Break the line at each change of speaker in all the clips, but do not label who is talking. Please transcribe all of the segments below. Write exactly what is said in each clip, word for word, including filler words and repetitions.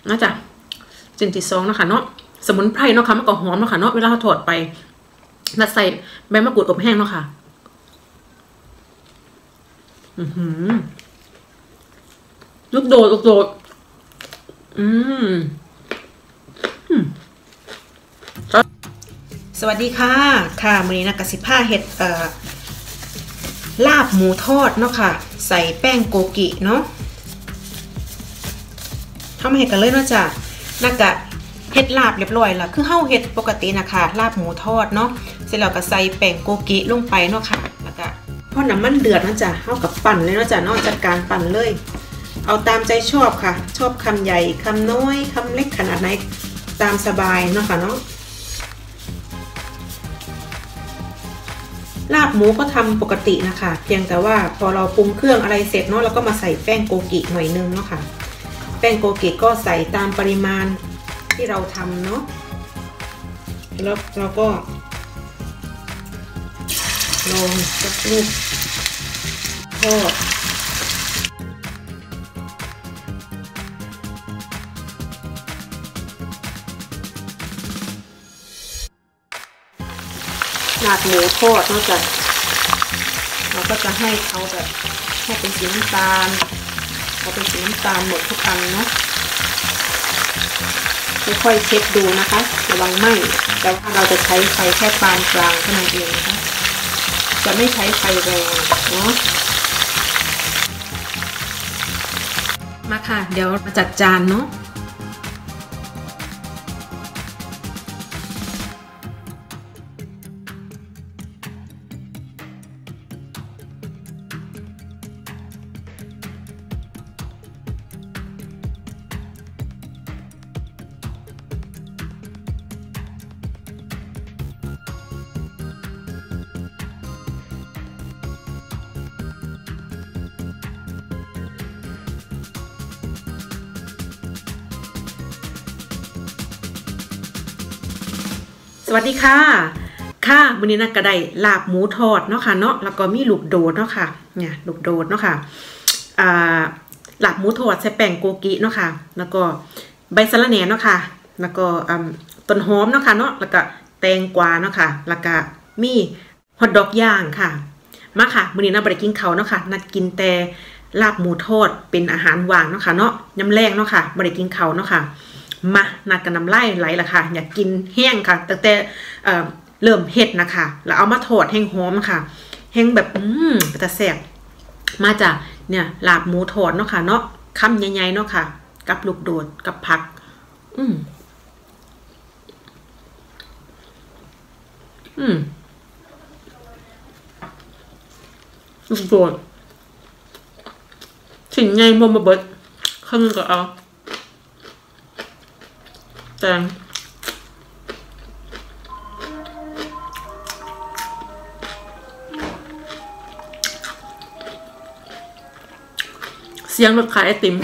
น่าจะสิ่งที่สองนะคะเนาะสมุนไพรเนาะค่ะมันก็หอมเนาะค่ะเนาะเวลาเราถอดไปน่าใส่ใบมะกรูดอบแห้งเนาะค่ะอือหือลูกโดดลูกโดดอืมสวัสดีค่ะค่ะวันนี้นะกสิผ้าเห็ดเอ่อลาบหมูทอดเนาะค่ะใส่แป้งโกกิเนาะทำให้กันเลยเนาะจ้ะนักกะเห็ดลาบเรียบร้อยละคือเฮาเห็ดปกตินะคะลาบหมูทอดเนาะเสร็จแล้วก็ใส่แป้งโกกิลงไปเนาะค่ะแล้วก็พอน้ำมันเดือดนะจ้ะเฮากับปั่นเลยเนาะจ้ะนอกจากการปั่นเลยเอาตามใจชอบค่ะชอบคำใหญ่คำน้อยคำเล็กขนาดไหนตามสบายเนาะค่ะเนาะลาบหมูก็ทำปกตินะคะเพียงแต่ว่าพอเราปรุงเครื่องอะไรเสร็จเนาะเราก็มาใส่แป้งโกกิหน่อยนึงเนาะค่ะแป้งโกกิก็ใส่ตามปริมาณที่เราทำเนาะแล้วเราก็ลงสักลูกทอดลาบหมูทอดเนาะจ้ะเราก็จะให้เขาแบบให้เป็นสีน้ำตาลเขาเป็นสีน้ำตาลหมดทุกอันเนาะค่อยๆเช็คดูนะคะระวังไหม้แต่ว่าเราจะใช้ไฟแค่ปานกลางเท่านั้นเองนะคะจะไม่ใช้ไฟแรงเนาะมาค่ะเดี๋ยวมาจัดจานเนาะสวัสดีค่ะค่ะวันนี้นะกระไดลาบหมูทอดเนาะค่ะเนาะแล้วก็มีลูกโดดเนาะค่ะเนี่ยลูกโดดเนาะค่ะอ่าลาบหมูทอดใส่แป้งโกกิเนาะค่ะแล้วก็ใบสะระแหน่เนาะค่ะแล้วก็ต้นหอมเนาะค่ะเนาะแล้วก็แตงกวาเนาะค่ะแล้วก็มีฮอทดอกย่างค่ะมาค่ะวันนี้นะบริกินเขาเนาะค่ะนัดกินแต่ลาบหมูทอดเป็นอาหารว่างเนาะค่ะเนาะยำแรงเนาะค่ะบริกินเขาเนาะค่ะมานัดกันน้ำไล่ไหลละค่ะอยากกินแห้งค่ะแต่แต่เอ่อเริ่มเห็ดนะคะแล้วเอามาทอดแห้งหอมค่ะแห้งแบบอืมแต่แซ่บมาจากเนี่ยลาบหมูทอดเนาะค่ะเนาะคำใหญ่ๆเนาะค่ะกับลูกโดดกับผักอืมอืมลูกโดดสิ่งใหญ่บ่มาเบิดข้างนึงก็เอาแตงเสียงรถขายไอติม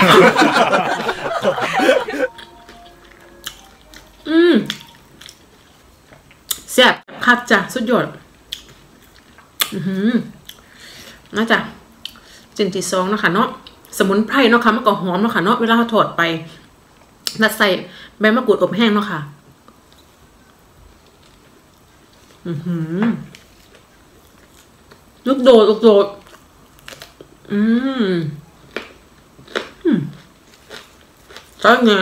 อืมแซ่บคักจ้ะสุดยอดอือหือน่าจะสิ่งที่สองเนาะค่ะเนาะสมุนไพรเนาะค่ะมันก็หอมเนาะค่ะเนาะเวลาเราถอดไปน่าใส่ใบมะกรูดอบแห้งเนาะค่ะอือหือลูกโดดลูกโดดอืมอืมใช่เนี่ย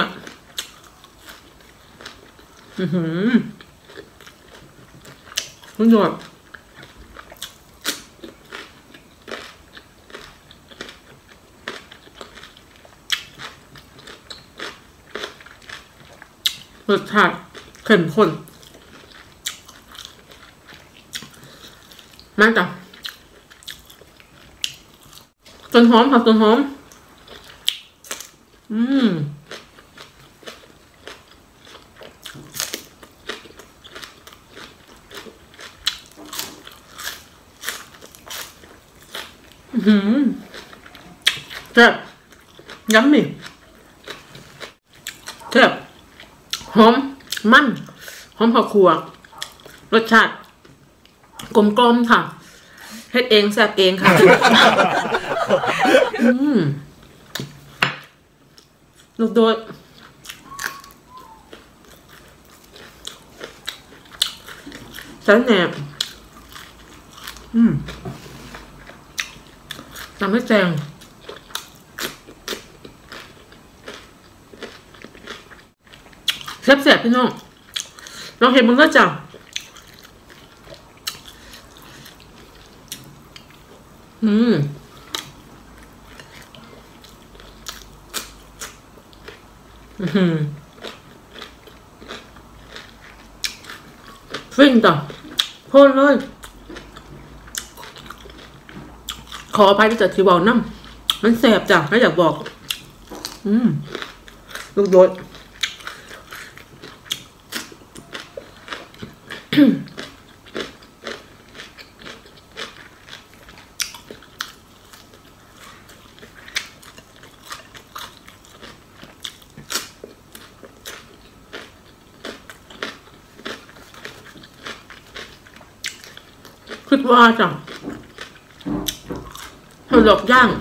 อือหือลูกโดดรสชาติเข้มข้นมากจ้ะต้นหอมค่ะต้นหอมอืมอืมแซ่บยัมมี่แซ่บหอมมันหอมผักขั่วรสชาติกลมกลมค่ะเฮ็ดเองแซ่บเองค่ะอืมลูกโดดฉันแหนบอืมทำให้แจงแซ่บๆพี่น้องลองเห็นมึงก็จังอืมอืมฟินต่อโพดเลยขออภัยที่จะทีวอลน้ำมันแสบจ้ะไม่อยากบอกอืมลูกโดดคิดว่าจ้ะเห็ดหลอกย่าง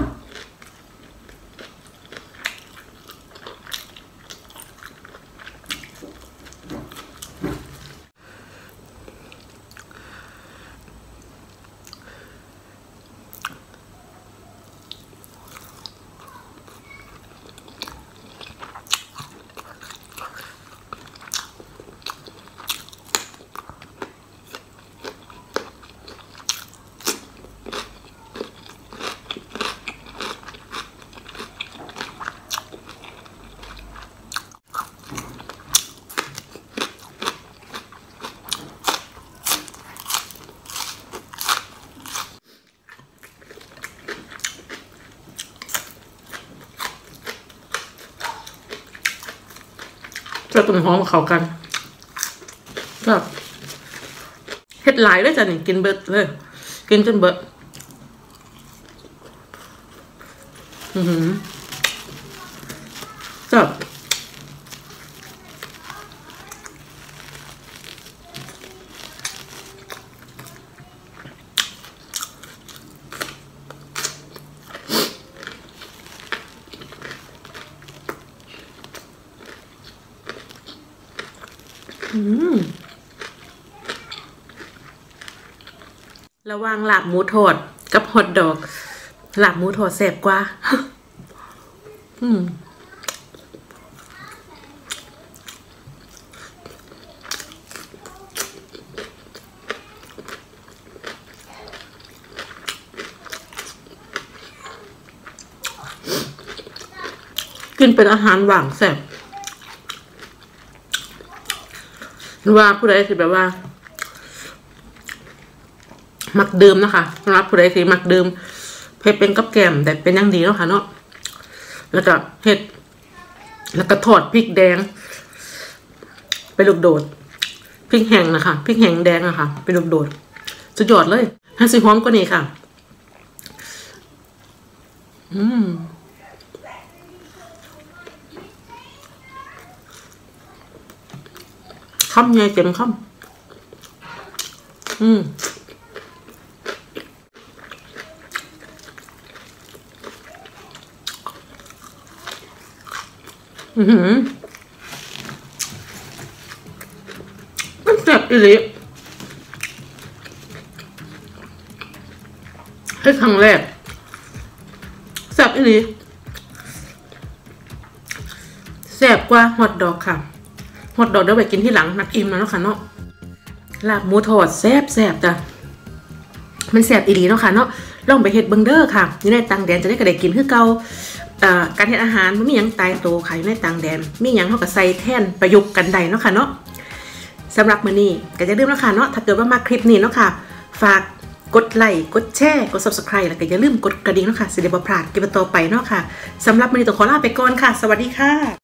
จะต้นหอมเข้ากันก็เฮ็ดหลายเลยจ้ะนี่กินเบิดเลยกินจนเบิดอือหือจับอืมระหว่างลาบหมูทอดกับฮอทดอกลาบหมูทอดแซ่บกว่าอืมกินเป็นอาหารหวานแซ่บว่าผู้ใดที่แบบว่ามักดื่มนะคะสำหรับผู้ใดที่มักดื่มเผ็ดเป็นกับแกมแต่เป็นอย่างดีแล้วค่ะเนาะแล้วก็เห็ดแล้วก็ทอดพริกแดงไปลูกโดดพริกแห้งนะคะพริกแห้งแดงอะค่ะไปลูกโดดสุดยอดเลยให้สีหอมกว่านี้ค่ะอืมคำใหญ่เต็มคำอืมอือหือมันแซ่บอีหลีให้ครั้งแรกแซ่บอีหลีแซ่บกว่าฮอทดอกค่ะฮอทดอกเดี๋ยวไปกินที่หลังนักอิ่มแล้วค่ะเนาะลาบหมูทอดแซ่บแซ่บจ้ะมันแซ่บอีหลีเนาะค่ะเนาะลองไปเฮ็ดเบิ่งเด้อค่ะอยู่ในต่างแดนจะได้ก็ได้กินคือเก่าการเฮ็ดอาหารมันมีหยังตายตัวค่ะอยู่ในต่างแดนมีหยังเฮาก็ใส่แทนประยุกต์กันได้เนาะค่ะเนาะสำหรับมื้อนี้ก็อย่าลืมเนาะค่ะเนาะถ้าเกิดว่ามาคลิปนี้เนาะค่ะฝากกดไลค์กดแชร์กด ซับสไครบ์ แล้วก็อย่าลืมกดกระดิ่งเนาะค่ะสิได้บ่พลาดคลิปต่อไปเนาะค่ะสำหรับมื้อนี้ต้องขอลาไปก่อนค่ะสวัสดีค่ะ